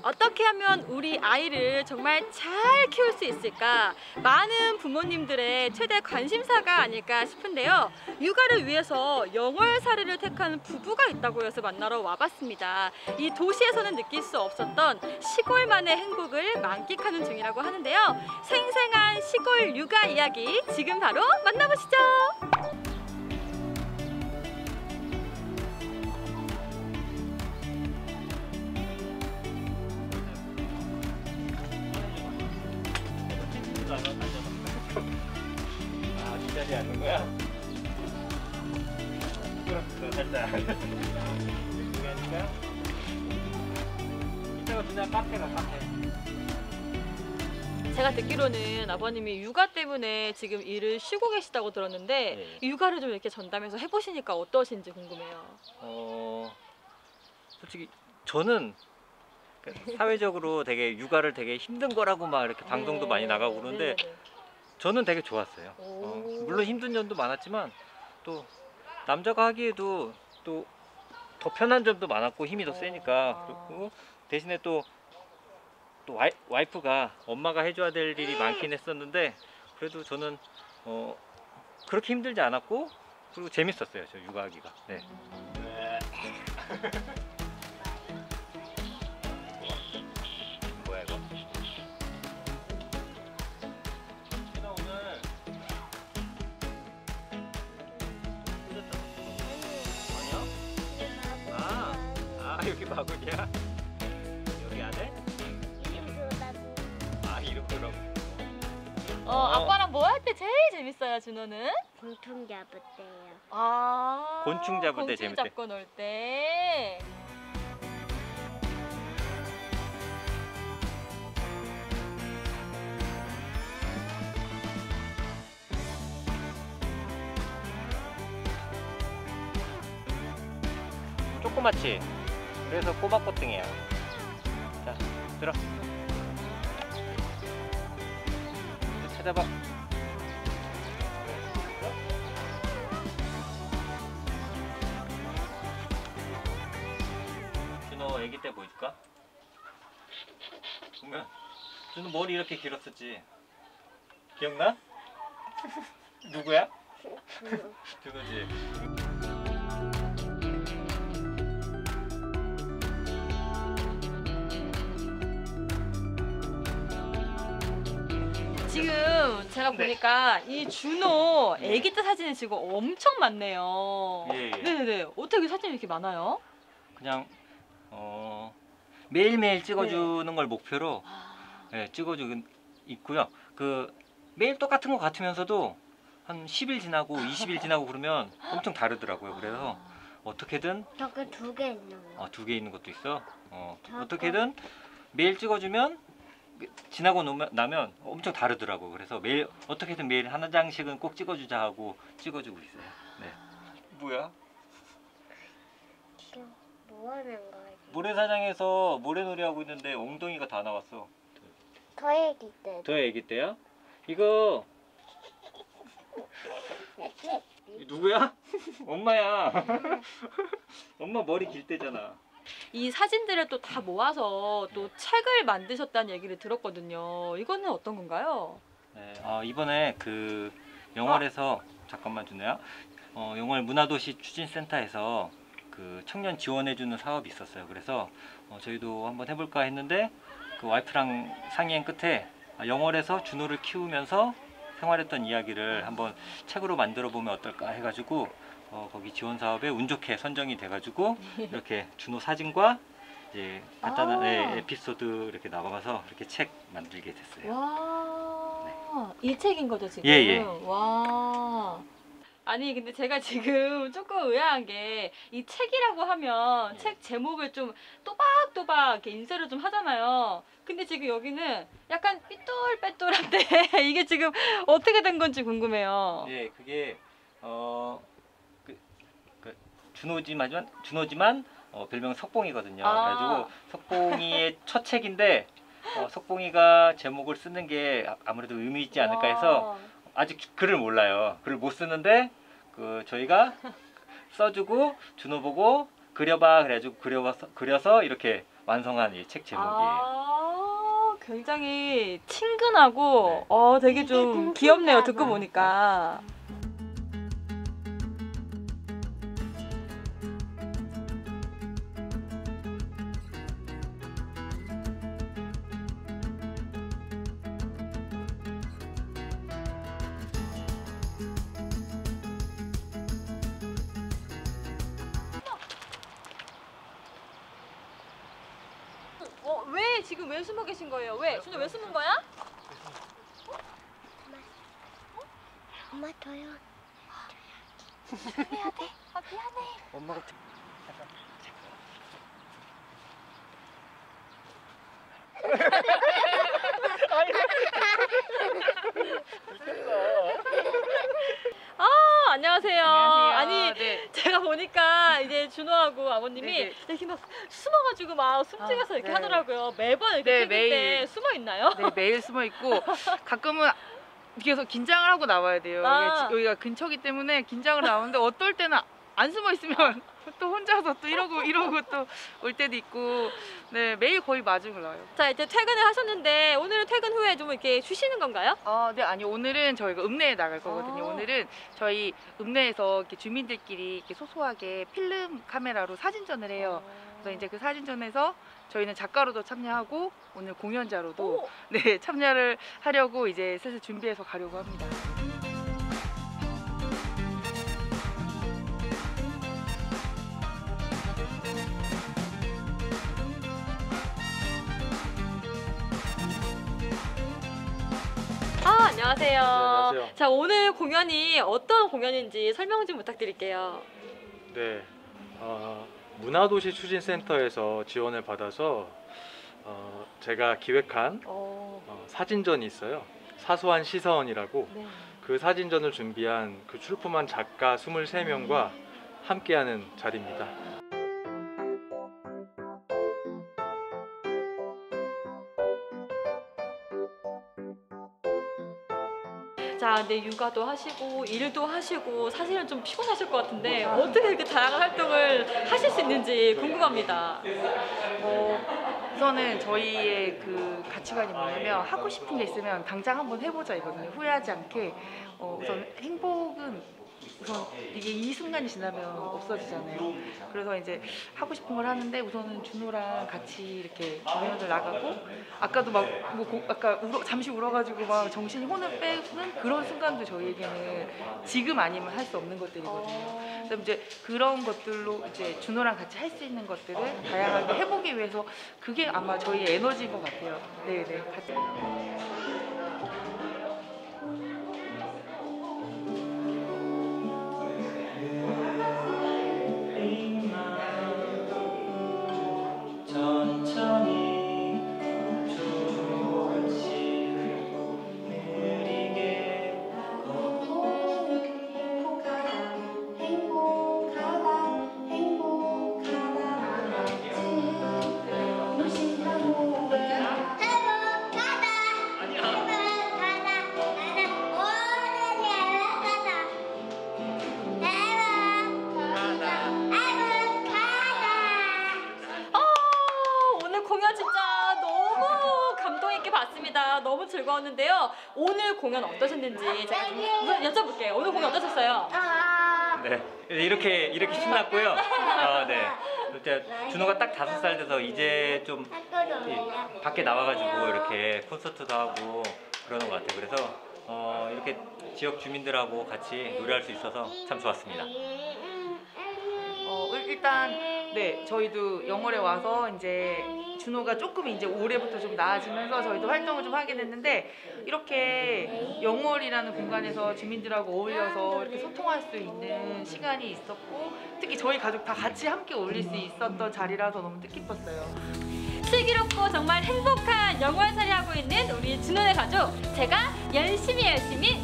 어떻게 하면 우리 아이를 정말 잘 키울 수 있을까? 많은 부모님들의 최대 관심사가 아닐까 싶은데요. 육아를 위해서 영월사례를 택한 부부가 있다고 해서 만나러 와봤습니다. 이 도시에서는 느낄 수 없었던 시골만의 행복을 만끽하는 중이라고 하는데요. 생생한 시골 육아 이야기 지금 바로 만나보시죠. 아, 뒷자리 하는 거야? 살짝. 그러니까 이따가 그냥 카페가 카페. 제가 듣기로는 아버님이 육아 때문에 지금 일을 쉬고 계시다고 들었는데 네. 육아를 좀 이렇게 전담해서 해보시니까 어떠신지 궁금해요. 솔직히 저는 사회적으로 되게 육아를 되게 힘든 거라고 막 이렇게 방송도 많이 나가고 그러는데 저는 되게 좋았어요. 물론 힘든 점도 많았지만 또 남자가 하기에도 또 더 편한 점도 많았고 힘이 더 세니까. 그리고 대신에 또 와이프가 엄마가 해줘야 될 일이 많긴 했었는데 그래도 저는 그렇게 힘들지 않았고 그리고 재밌었어요. 저 육아하기가. 네. 뭐야 이거? 나 오늘 아니야? 여기 바구니야? 여기 안에? 이름 그럼. 아빠랑 뭐 할 때 제일 재밌어요, 준호는? 곤충 잡을 때요. 곤충 잡을 때 곤충 재밌대. 잡고 놀 때. 조그맣지? 그래서 꼬막꽃등이야. 자, 들어. 찾아봐. 준호 아기 때 보여줄까? 보면 준호 머리 이렇게 길었었지. 기억나? 누구야? 준호지. 지금 제가 보니까 이 준호 아기 때 사진이 지금 엄청 많네요. 예. 네네네. 어떻게 사진이 이렇게 많아요? 그냥 매일매일 찍어주는 걸 목표로 찍어주고 있고요. 그 매일 똑같은 것 같으면서도 한 10일 지나고 20일 지나고 그러면 엄청 다르더라고요. 그래서 어떻게든 저기 2개 있는 거. 2개 있는 것도 있어. 어떻게든 매일 찍어주면 지나고 나면 엄청 다르더라고. 그래서 매일 어떻게든 매일 한 장씩은 꼭 찍어주자 하고 찍어주고 있어요. 네. 뭐야? 지금 뭐 하는 거지? 모래사장에서 모래놀이 하고 있는데 엉덩이가 다 나왔어. 더 애기 때. 더 애기 때야? 이거 누구야? 엄마야. 엄마 머리 길 때잖아. 이 사진들을 또 다 모아서 또 책을 만드셨다는 얘기를 들었거든요. 이거는 어떤 건가요? 네, 이번에 그 영월에서 잠깐만 준호야. 영월 문화도시 추진센터에서 그 청년 지원해주는 사업이 있었어요. 그래서 저희도 한번 해볼까 했는데 그 와이프랑 상의한 끝에 영월에서 준호를 키우면서 생활했던 이야기를 한번 책으로 만들어 보면 어떨까 해가지고 거기 지원 사업에 운 좋게 선정이 돼가지고 이렇게 준호 사진과 이제 간단한 에피소드 이렇게 나가서 이렇게 책 만들게 됐어요. 와, 이 책인 거죠 지금? 예. 와. 아니 근데 제가 지금 조금 의아한 게 이 책이라고 하면 책 제목을 좀 또박또박 이렇게 인쇄를 좀 하잖아요. 근데 지금 여기는 약간 삐뚤빼뚤한데 이게 지금 어떻게 된 건지 궁금해요. 예, 그게 준호지만 별명 석봉이거든요. 그래가지고 석봉이의 첫 책인데 석봉이가 제목을 쓰는 게 아무래도 의미 있지 않을까 해서 아직 글을 몰라요. 글을 못 쓰는데 저희가 써주고 준호 보고 그려봐 그래가지고 그려서 이렇게 완성한 이 책 제목이에요. 아, 굉장히 친근하고 네. 되게 좀 귀엽네요. 듣고 보니까. 왜 지금 왜 숨어 계신 거예요? 왜? 준호 왜 숨은 거야? 엄마 저요. 해야 돼? 아 미안해. 엄마가 안녕하세요. 안녕하세요. 아니 네. 제가 보니까 이제 준호하고 아버님이 네네. 이렇게 막 숨어가지고 막 숨지면서 이렇게 네. 하더라고요. 매번 이렇게 네, 찍을 때 매일. 숨어 있나요? 네, 매일 숨어 있고 가끔은 계속 긴장을 하고 나와야 돼요. 아. 여기가 근처기 때문에 긴장을 나오는데 어떨 때는 안 숨어 있으면 또 혼자서 또 이러고 또 올 때도 있고, 네, 매일 거의 마중을 나와요. 자 이제 퇴근을 하셨는데 오늘은 퇴근 후에 좀 이렇게 쉬시는 건가요? 네, 아니 오늘은 저희가 읍내에 나갈 거거든요. 아. 오늘은 저희 읍내에서 이렇게 주민들끼리 이렇게 소소하게 필름 카메라로 사진전을 해요. 그래서 이제 그 사진전에서 저희는 작가로도 참여하고 오늘 공연자로도 오. 네, 참여를 하려고 이제 슬슬 준비해서 가려고 합니다. 안녕하세요. 안녕하세요. 자 오늘 공연이 어떤 공연인지 설명 좀 부탁드릴게요. 네, 문화도시 추진센터에서 지원을 받아서 제가 기획한 사진전이 있어요. 사소한 시선이라고. 네. 그 사진전을 준비한 그 출품한 작가 23명과 함께하는 자리입니다. 자, 근데 육아도 하시고 일도 하시고 사실은 좀 피곤하실 것 같은데 어떻게 이렇게 다양한 활동을 하실 수 있는지 궁금합니다. 우선은 저희의 그 가치관이 뭐냐면 하고 싶은 게 있으면 당장 한번 해보자 이거든요. 후회하지 않게. 우선 행복은 우선 이게 이 순간이 지나면 없어지잖아요. 그래서 이제 하고 싶은 걸 하는데 우선은 준호랑 같이 이렇게 공연을 나가고 아까도 막 아까 잠시 울어가지고 막 정신이 혼을 빼는 그런 순간도 저희에게는 지금 아니면 할 수 없는 것들이거든요. 그래서 이제 그런 것들로 이제 준호랑 같이 할 수 있는 것들을 다양하게 해보기 위해서 그게 아마 저희 에너지인 것 같아요. 네네. 같이. 진짜 너무 감동 있게 봤습니다. 너무 즐거웠는데요. 오늘 공연 어떠셨는지 제가 좀 여쭤볼게요. 오늘 공연 어떠셨어요? 네, 이렇게 신났고요. 네, 이제 준호가 딱 5살 돼서 이제 좀 밖에 나와가지고 이렇게 콘서트도 하고 그러는 것 같아요. 그래서 이렇게 지역 주민들하고 같이 노래할 수 있어서 참 좋았습니다. 일단 네, 저희도 영월에 와서 이제 준호가 조금 이제 올해부터 좀 나아지면서 저희도 활동을 좀 하게 됐는데 이렇게 영월이라는 공간에서 주민들하고 어울려서 이렇게 소통할 수 있는 시간이 있었고 특히 저희 가족 다 같이 함께 어울릴 수 있었던 자리라서 너무 뜻깊었어요. 슬기롭고 정말 행복한 영월살이 하고 있는 우리 준호네 가족, 제가 열심히